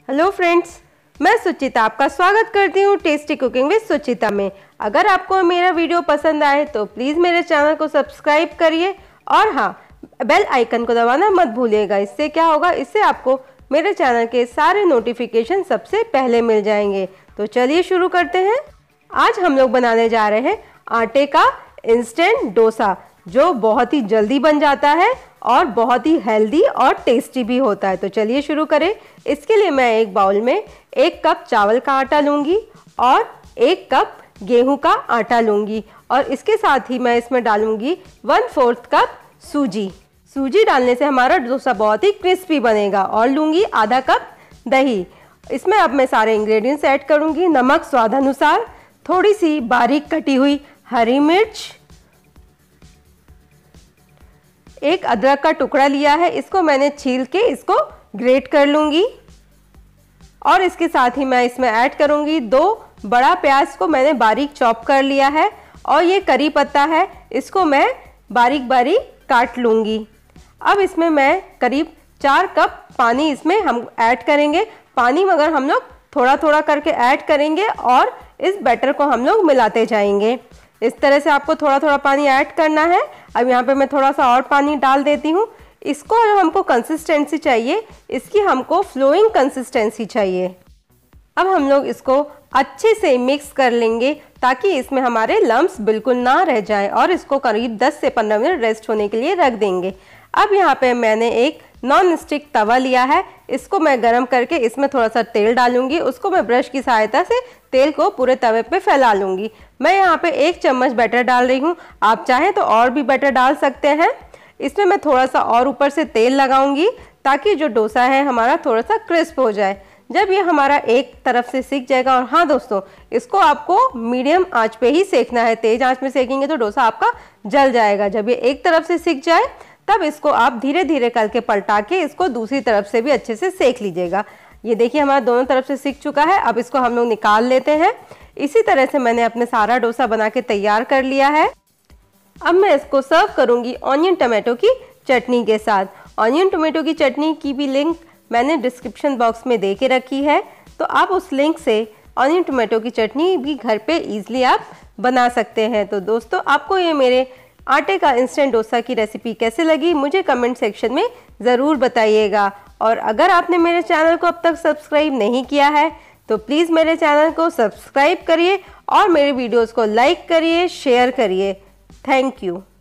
Hello friends, मैं सुचिता आपका स्वागत करती हूँ टेस्टी कुकिंग विद सुचिता में। अगर आपको मेरा वीडियो पसंद आए तो प्लीज़ मेरे चैनल को सब्सक्राइब करिए और हाँ, बेल आइकन को दबाना मत भूलिएगा। इससे क्या होगा, इससे आपको मेरे चैनल के सारे नोटिफिकेशन सबसे पहले मिल जाएंगे। तो चलिए शुरू करते हैं। आज हम लोग बनाने जा रहे हैं आटे का इंस्टेंट डोसा, जो बहुत ही जल्दी बन जाता है और बहुत ही हेल्दी और टेस्टी भी होता है। तो चलिए शुरू करें। इसके लिए मैं एक बाउल में 1 कप चावल का आटा लूँगी और 1 कप गेहूं का आटा लूँगी और इसके साथ ही मैं इसमें डालूँगी 1/4 कप सूजी। सूजी डालने से हमारा डोसा बहुत ही क्रिस्पी बनेगा। और लूँगी आधा कप दही। इसमें अब मैं सारे इंग्रेडिएंट्स ऐड करूँगी। नमक स्वादानुसार, थोड़ी सी बारीक कटी हुई हरी मिर्च, 1 अदरक का टुकड़ा लिया है, इसको मैंने छील के इसको ग्रेट कर लूँगी। और इसके साथ ही मैं इसमें ऐड करूँगी 2 बड़ा प्याज को मैंने बारीक चॉप कर लिया है। और ये करी पत्ता है, इसको मैं बारीक बारीक काट लूँगी। अब इसमें मैं करीब 4 कप पानी इसमें हम ऐड करेंगे। पानी मगर हम लोग थोड़ा थोड़ा करके ऐड करेंगे और इस बैटर को हम लोग मिलाते जाएंगे। इस तरह से आपको थोड़ा थोड़ा पानी ऐड करना है। अब यहाँ पे मैं थोड़ा सा और पानी डाल देती हूँ। इसको जो हमको कंसिस्टेंसी चाहिए, इसकी हमको फ्लोइंग कंसिस्टेंसी चाहिए। अब हम लोग इसको अच्छे से मिक्स कर लेंगे ताकि इसमें हमारे लम्प्स बिल्कुल ना रह जाए और इसको करीब 10 से 15 मिनट रेस्ट होने के लिए रख देंगे। अब यहाँ पे मैंने एक नॉन स्टिक तवा लिया है, इसको मैं गरम करके इसमें थोड़ा सा तेल डालूंगी। उसको मैं ब्रश की सहायता से तेल को पूरे तवे पे फैला लूँगी। मैं यहाँ पे 1 चम्मच बैटर डाल रही हूँ, आप चाहें तो और भी बैटर डाल सकते हैं। इसमें मैं थोड़ा सा और ऊपर से तेल लगाऊंगी ताकि जो डोसा है हमारा थोड़ा सा क्रिस्प हो जाए। जब ये हमारा एक तरफ से सिक जाएगा, और हाँ दोस्तों, इसको आपको मीडियम आंच पे ही सेकना है, तेज आंच में सेकेंगे तो डोसा आपका जल जाएगा। जब ये एक तरफ से सिक जाए तब इसको आप धीरे धीरे करके पलटा के इसको दूसरी तरफ से भी अच्छे से सेक लीजिएगा। ये देखिए हमारा दोनों तरफ से सिक चुका है। अब इसको हम लोग निकाल लेते हैं। इसी तरह से मैंने अपने सारा डोसा बना के तैयार कर लिया है। अब मैं इसको सर्व करूंगी ऑनियन टमाटो की चटनी के साथ। ऑनियन टमाटो की चटनी की भी लिंक मैंने डिस्क्रिप्शन बॉक्स में दे के रखी है, तो आप उस लिंक से ऑनियन टमाटो की चटनी भी घर पे ईजिली आप बना सकते हैं। तो दोस्तों, आपको ये मेरे आटे का इंस्टेंट डोसा की रेसिपी कैसे लगी मुझे कमेंट सेक्शन में ज़रूर बताइएगा। और अगर आपने मेरे चैनल को अब तक सब्सक्राइब नहीं किया है तो प्लीज़ मेरे चैनल को सब्सक्राइब करिए और मेरे वीडियोज़ को लाइक करिए, शेयर करिए। Thank you.